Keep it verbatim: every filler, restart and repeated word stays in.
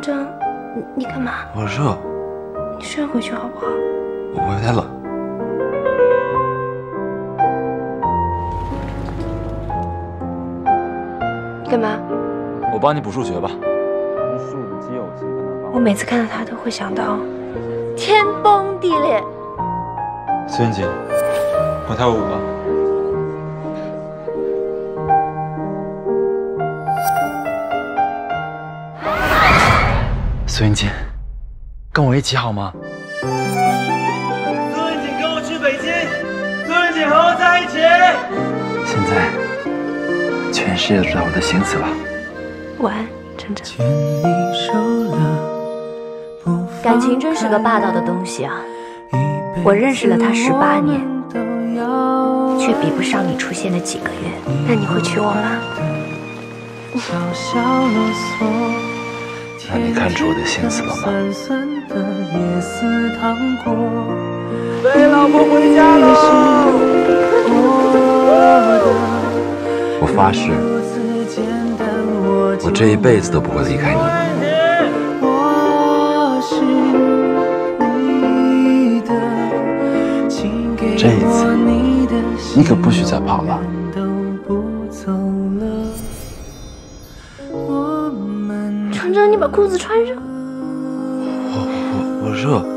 征，你你干嘛？ 我热。 你睡回去好不好？ 我有点冷。 你干嘛？ 我帮你补数学吧。 我每次看到他都会想到天崩地裂。 苏云锦，我跳个舞吧。苏云锦，跟我一起好吗？ 苏云锦跟我去北京，苏云锦和我在一起。 现在，全世界都知道我的心思了。 晚安，程程。感情真是个霸道的东西啊！我认识了他十八年，却比不上你出现的几个月。那你会娶我吗？ 那你看出我的心思了吗？ 飞老婆回家了。 我发誓，我这一辈子都不会离开你。这一次，你可不许再跑了。 程程，你把裤子穿上。 我我我热。